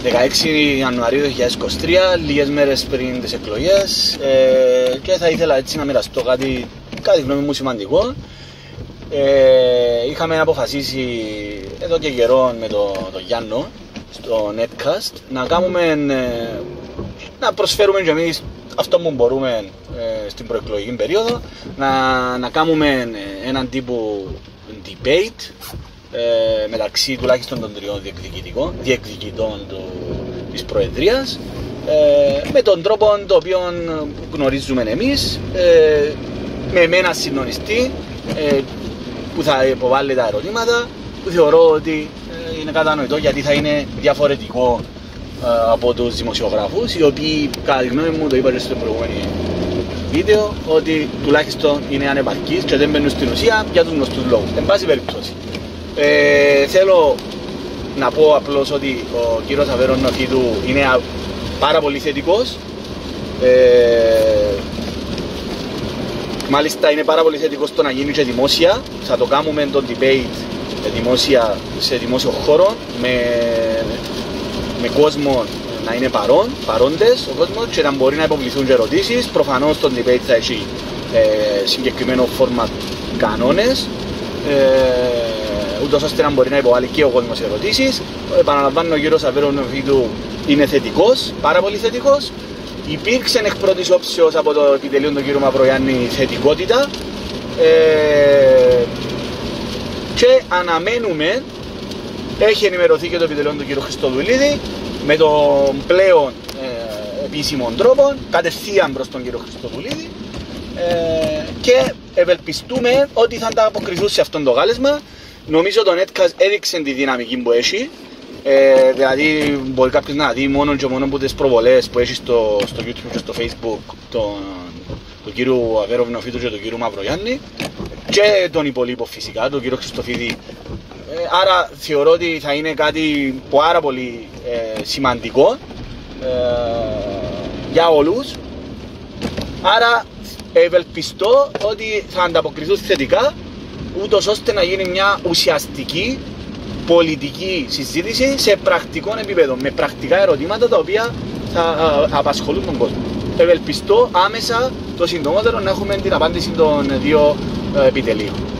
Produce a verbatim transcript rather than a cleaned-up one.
δεκαέξι Ιανουαρίου δύο χιλιάδες είκοσι τρία, λίγες μέρες πριν τις εκλογές, ε, και θα ήθελα έτσι να μοιραστώ κάτι, κάτι γνώμη μου σημαντικό. Ε, είχαμε αποφασίσει εδώ και καιρό με τον το Γιάννο στο Netcast να κάνουμε, ε, να προσφέρουμε και εμείς αυτό που μπορούμε ε, στην προεκλογική περίοδο, να, να κάνουμε έναν τύπου debate ε, μεταξύ τουλάχιστον των τριών διεκδικητών του, της Προεδρίας, ε, με τον τρόπο το οποίο γνωρίζουμε εμείς, ε, με εμένα συντονιστή ε, που θα υποβάλει τα ερωτήματα, που θεωρώ ότι ε, είναι κατανοητό γιατί θα είναι διαφορετικό ε, από τους δημοσιογράφους, οι οποίοι κατά τη γνώμη μου, το είπα και στο προηγούμενο βίντεο, ότι τουλάχιστον είναι ανεπαρκείς και δεν μπαίνουν στην ουσία για τους γνωστούς λόγους. Εν πάση περιπτώσει, ε, θέλω να πω απλώς ότι ο κύριος Αβέρον Νοφίτου είναι πάρα πολύ θετικός. Ε, μάλιστα είναι πάρα πολύ θετικός στο να γίνει και δημόσια. Θα το κάνουμε το debate δημόσια, σε δημόσιο χώρο, με, με κόσμο να είναι παρόν, παρόντες ο κόσμος, και να μπορεί να υποβληθούν και ερωτήσεις. Προφανώς το debate θα έχει ε, συγκεκριμένο format, κανόνες, ε, ούτως ώστε να μπορεί να υποβάλει και ο κόσμος ερωτήσεις. Επαναλαμβάνω, ο κύριος Αβέρον Νοφίτου είναι θετικός, πάρα πολύ θετικός. Υπήρξε εκ πρώτης όψεως από το επιτελείο του κ. Μαυρογιάννη θετικότητα, ε, και αναμένουμε, έχει ενημερωθεί και το επιτελείο του κ. Χριστοδουλίδη με τον πλέον ε, επίσημο τρόπο, κατευθείαν προς τον κ. Χριστοδουλίδη, ε, και ευελπιστούμε ότι θα ανταποκριθούν σε αυτόν το κάλεσμα. Νομίζω το Netcast έδειξε τη δυναμική που έχει. Ε, δηλαδή μπορεί κάποιος να δει μόνο και μόνο από τις προβολές που έχει στο, στο YouTube και στο Facebook τον, τον κύριο Αβέρον Νοφίτου και τον κύριο Μαυρογιάννη και τον υπολείπο φυσικά, τον κύριο Χριστοφίδη. Ε, άρα θεωρώ ότι θα είναι κάτι πάρα πολύ ε, σημαντικό ε, για όλους. Άρα ευελπιστώ ότι θα ανταποκριθούν θετικά, ούτως ώστε να γίνει μια ουσιαστική πολιτική συζήτηση σε πρακτικό επίπεδο, με πρακτικά ερωτήματα τα οποία θα απασχολούν τον κόσμο. Ευελπιστώ άμεσα το συντομότερο να έχουμε την απάντηση των δύο επιτελείων.